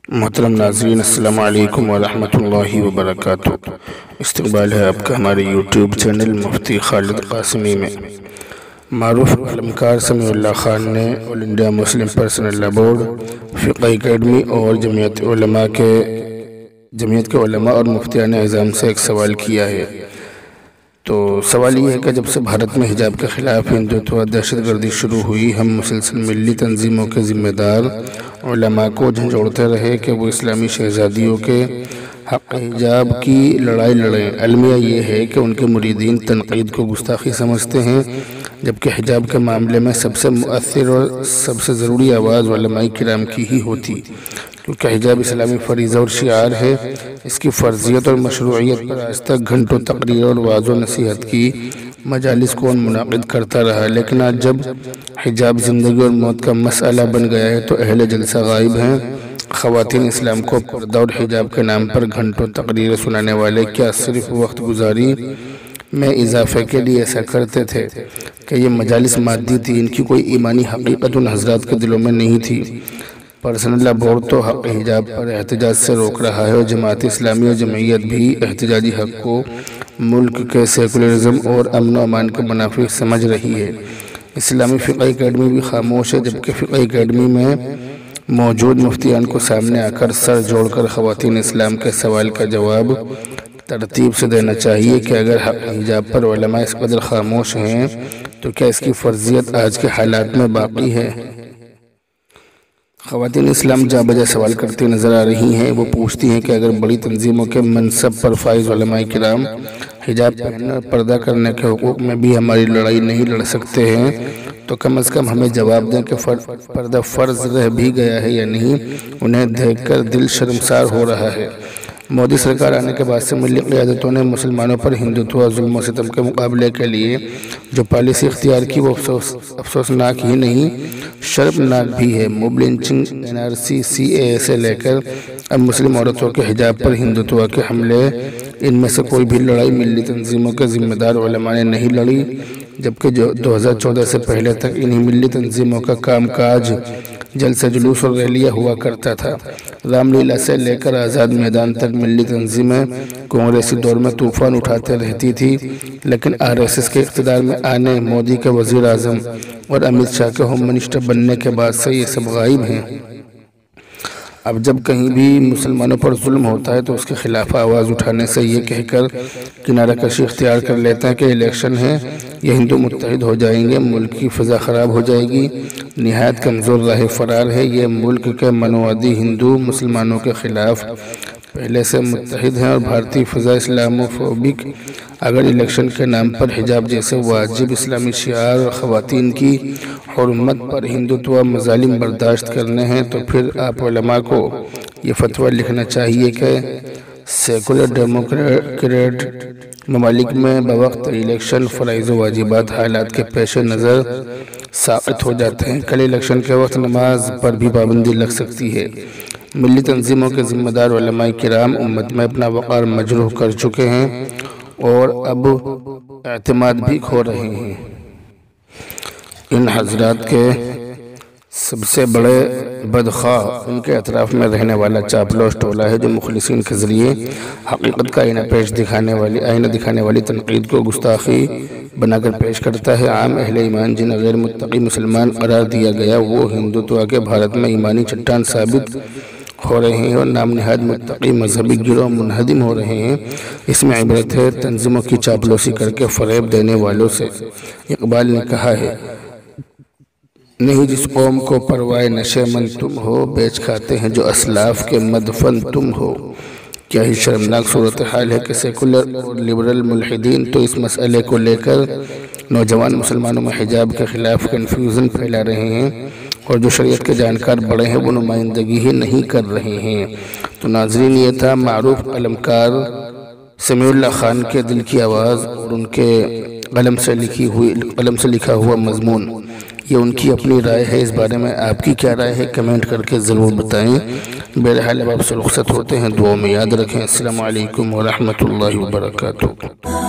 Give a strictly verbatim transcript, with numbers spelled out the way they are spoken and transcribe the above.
محترم ناظرین، السلام علیکم ورحمۃ اللہ وبرکاتہ۔ استقبال ہے آپ کا ہمارے یوٹیوب چینل مفتی خالد قاسمی میں۔ معروف علمکار سمیع اللہ خان نے All India Muslim Personal Law Board, Fiqh academy اور جمعیت علماء کے جمعیت کے علماء اور مفتیان اعظام سے ایک سوال کیا ہے۔ تو سوال یہ ہے کہ جب سے بھارت میں حجاب کے خلاف ہندوتوا دہشت گردی شروع ہوئی، ہم مسلسل ملی تنظیموں کے ذمہ دار علماء کو جھنجھوڑتے رہے کہ وہ اسلامی شہزادیوں کے حق حجاب کی لڑائی لڑیں۔ المیہ یہ ہے کہ ان کے مریدین تنقید کو گستاخی سمجھتے ہیں، جبکہ حجاب کے معاملے میں سب سے مؤثر اور سب سے ضروری آواز علماء کرام کی ہی ہوتی، کیونکہ حجاب اسلامی فریضہ اور شعار ہے۔ اس کی فرضیت اور مشروعیت پر آج تک گھنٹوں تقریر اور وعظ و نصیحت کی مجالس کون منعقد کرتا رہا، لیکن آج جب حجاب زندگی اور موت کا مسئلہ بن گیا ہے تو اہل جلسہ غائب ہیں۔ خواتین اسلام کو پردہ اور حجاب کے نام پر گھنٹوں تقریر سنانے والے کیا صرف وقت گزاری میں اضافے کے لیے ایسا کرتے تھے کہ یہ مجالس مادی تھی؟ ان کی کوئی ایمانی حقیقت ان حضرات کے دلوں میں نہیں تھی۔ پرسنل لا بورڈ تو حق حجاب پر احتجاج سے روک رہا ہے اور جماعت اسلامی اور جمعیت بھی احتجاجی حق کو ملک کے سیکولرزم اور امن و امان کے منافع سمجھ رہی ہے۔ اسلامی فقہ اکیڈمی بھی خاموش ہے، جبکہ فقہ اکیڈمی میں موجود مفتیان کو سامنے آ کر سر جوڑ کر خواتین اسلام کے سوال کا جواب ترتیب سے دینا چاہیے کہ اگر حق حجاب پر علماء اس قدر خاموش ہیں تو کیا اس کی فرضیت آج کے حالات میں باقی ہے؟ خواتین اسلام جا بجا سوال کرتی نظر آ رہی ہیں۔ وہ پوچھتی ہیں کہ اگر بڑی تنظیموں کے منصب پر فائز علماء کرام حجاب پہننے اور پردہ کرنے کے حقوق میں بھی ہماری لڑائی نہیں لڑ سکتے ہیں تو کم از کم ہمیں جواب دیں کہ پردہ فرض رہ بھی گیا ہے یا نہیں۔ انہیں دیکھ کر دل شرمسار ہو رہا ہے۔ مودی سرکار آنے کے بعد سے ملی قیادتوں نے مسلمانوں پر ہندوتوا ظلم و ستم کے مقابلے کے لیے جو پالیسی اختیار کی وہ افسوس افسوسناک ہی نہیں شرمناک بھی ہے۔ Mob lynching, N R C, C A A سے لے کر اب مسلم عورتوں کے حجاب پر ہندوتوا کے حملے، ان میں سے کوئی بھی لڑائی ملی تنظیموں کے ذمہ دار علماء نے نہیں لڑی، جبکہ جو دو ہزار چودہ سے پہلے تک انہی ملی تنظیموں کا کام کاج جلسہ جلوس اور ریلیاں ہوا کرتا تھا۔ رام لیلا سے لے کر آزاد میدان تک ملی تنظیمیں کانگریسی دور میں طوفان اٹھاتے رہتی تھی، لیکن آر ایس ایس کے اقتدار میں آنے، مودی کے وزیر اعظم اور امت شاہ کے ہوم منسٹر بننے کے بعد سے یہ سب غائب ہیں۔ اب جب کہیں بھی مسلمانوں پر ظلم ہوتا ہے تو اس کے خلاف آواز اٹھانے سے یہ کہہ کر کنارہ کشی اختیار کر لیتے ہیں کہ الیکشن ہے، یہ ہندو متحد ہو جائیں گے، ملک کی فضا خراب ہو جائے گی۔ نہایت کمزور راہ فرار ہے یہ۔ ملک کے منوادی ہندو مسلمانوں کے خلاف پہلے سے متحد ہیں اور بھارتی فضا اسلاموفوبک اگر الیکشن کے نام پر حجاب جیسے واجب اسلامی شعار اور خواتین کی حرمت پر ہندوتوا مظالم برداشت کرنے ہیں تو پھر آپ علماء کو یہ فتویٰ لکھنا چاہیے کہ سیکولر ڈیموکریٹ ممالک میں بوقت الیکشن فرائض و واجبات حالات کے پیش نظر ساقط ہو جاتے ہیں۔ کل الیکشن کے وقت نماز پر بھی پابندی لگ سکتی ہے۔ ملی تنظیموں کے ذمہ دار علماء کرام امت میں اپنا وقار مجروح کر چکے ہیں اور اب اعتماد بھی کھو رہے ہیں۔ ان حضرات کے سب سے بڑے بدخواہ ان کے اطراف میں رہنے والا چاپلوس ٹولہ ہے جو مخلصین کے ذریعے حقیقت کا آئینہ پیش دکھانے والی آئینہ دکھانے والی تنقید کو گستاخی بنا کر پیش کرتا ہے۔ عام اہل ایمان جنہیں غیر متقی مسلمان قرار دیا گیا وہ ہندوتوا کے بھارت میں ایمانی چٹان ثابت ہو رہے ہیں اور نام نہاد متقی مذہبی گروہ منہدم ہو رہے ہیں۔ اس میں عبرت ہے تنظیموں کی چاپلوسی کر کے فریب دینے والوں سے۔ اقبال نے کہا ہے، نہیں جس قوم کو پروائے نشے من تم ہو، بیچ کھاتے ہیں جو اسلاف کے مدفن تم ہو۔ کیا ہی شرمناک صورتحال ہے کہ سیکولر اور لبرل ملحدین تو اس مسئلے کو لے کر نوجوان مسلمانوں میں حجاب کے خلاف کنفیوژن پھیلا رہے ہیں اور جو شریعت کے جانکار بڑے ہیں وہ نمائندگی ہی نہیں کر رہے ہیں۔ تو ناظرین، یہ تھا معروف علمکار سمیع اللہ خان کے دل کی آواز اور ان کے قلم سے لکھی ہوئی قلم سے لکھا ہوا مضمون۔ یہ ان کی اپنی رائے ہے، اس بارے میں آپ کی کیا رائے ہے کمنٹ کر کے ضرور بتائیں۔ بہرحال اب آپ سے رخصت ہوتے ہیں، دعاؤں میں یاد رکھیں۔ السلام علیکم ورحمۃ اللہ وبرکاتہ۔